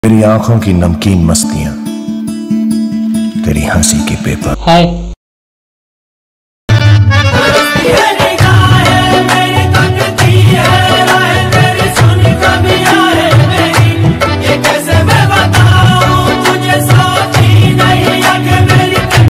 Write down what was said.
तेरी आंखों की नमकीन मस्तियां, तेरी हंसी के पेपर। हाय।